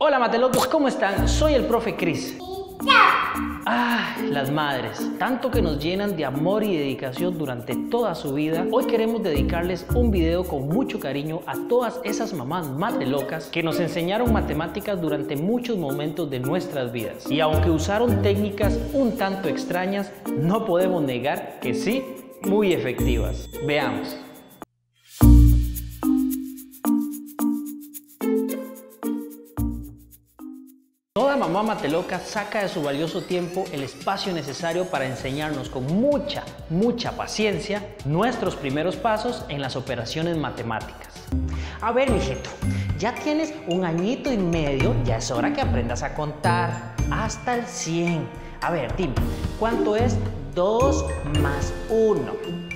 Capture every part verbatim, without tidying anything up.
Hola Matelocos, ¿cómo están? Soy el profe Cris. Ah, las madres, tanto que nos llenan de amor y dedicación durante toda su vida. Hoy queremos dedicarles un video con mucho cariño a todas esas mamás matelocas que nos enseñaron matemáticas durante muchos momentos de nuestras vidas. Y aunque usaron técnicas un tanto extrañas, no podemos negar que sí, muy efectivas. Veamos. Toda mamá mateloca saca de su valioso tiempo el espacio necesario para enseñarnos con mucha, mucha paciencia nuestros primeros pasos en las operaciones matemáticas. A ver, mijito, ya tienes un añito y medio, ya es hora que aprendas a contar hasta el cien. A ver, dime, ¿cuánto es dos más uno?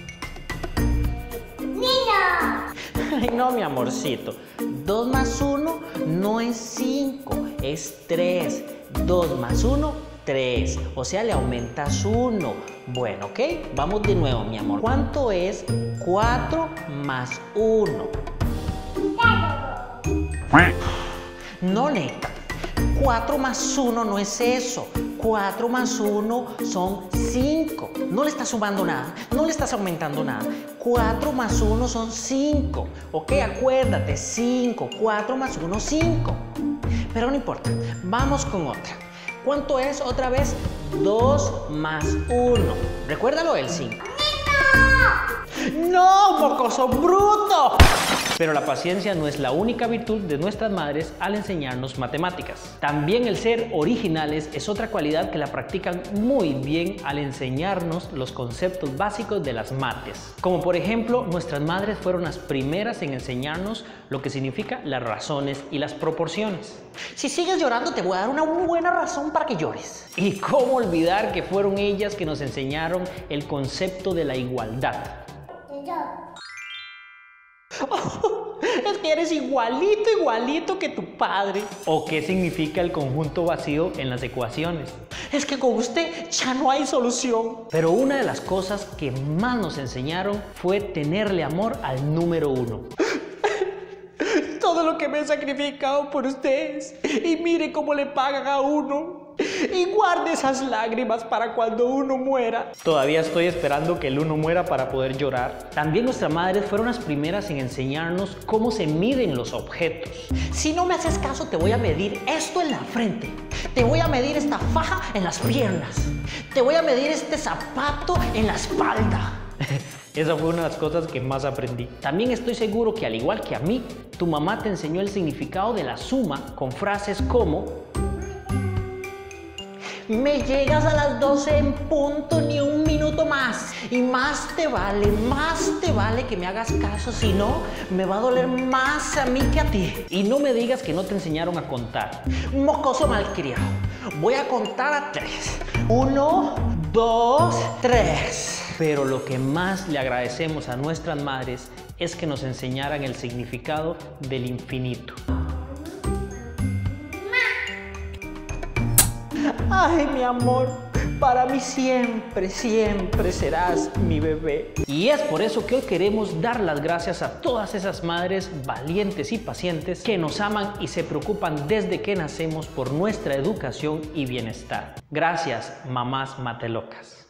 ¡Niño! Ay, no, mi amorcito. dos más uno no es cinco, es tres. dos más uno, tres. O sea, le aumentas uno. Bueno, ¿ok? Vamos de nuevo, mi amor. ¿Cuánto es cuatro más uno? No, neta. cuatro más uno no es eso. cuatro más uno son cinco. No le estás sumando nada, no le estás aumentando nada. cuatro más uno son cinco. Ok, acuérdate, cinco. cuatro más uno, cinco. Pero no importa, vamos con otra. ¿Cuánto es otra vez dos más uno? Recuérdalo, el cinco. ¡No, mocoso bruto! Pero la paciencia no es la única virtud de nuestras madres al enseñarnos matemáticas. También el ser originales es otra cualidad que la practican muy bien al enseñarnos los conceptos básicos de las mates. Como por ejemplo, nuestras madres fueron las primeras en enseñarnos lo que significa las razones y las proporciones. Si sigues llorando, te voy a dar una buena razón para que llores. Y cómo olvidar que fueron ellas que nos enseñaron el concepto de la igualdad. Oh, es que eres igualito, igualito que tu padre. ¿O qué significa el conjunto vacío en las ecuaciones? Es que con usted ya no hay solución. Pero una de las cosas que más nos enseñaron fue tenerle amor al número uno. Todo lo que me he sacrificado por ustedes y mire cómo le pagan a uno. Y guarde esas lágrimas para cuando uno muera. Todavía estoy esperando que el uno muera para poder llorar. También nuestras madres fueron las primeras en enseñarnos cómo se miden los objetos. Si no me haces caso, te voy a medir esto en la frente. Te voy a medir esta faja en las piernas. Te voy a medir este zapato en la espalda. Esa fue una de las cosas que más aprendí. También estoy seguro que al igual que a mí, tu mamá te enseñó el significado de la suma con frases como: me llegas a las doce en punto, ni un minuto más. Y más te vale, más te vale que me hagas caso, si no, me va a doler más a mí que a ti. Y no me digas que no te enseñaron a contar. Mocoso malcriado. Voy a contar a tres. Uno, dos, tres. Pero lo que más le agradecemos a nuestras madres es que nos enseñaran el significado del infinito. Ay, mi amor, para mí siempre, siempre serás mi bebé. Y es por eso que hoy queremos dar las gracias a todas esas madres valientes y pacientes que nos aman y se preocupan desde que nacemos por nuestra educación y bienestar. Gracias, mamás matelocas.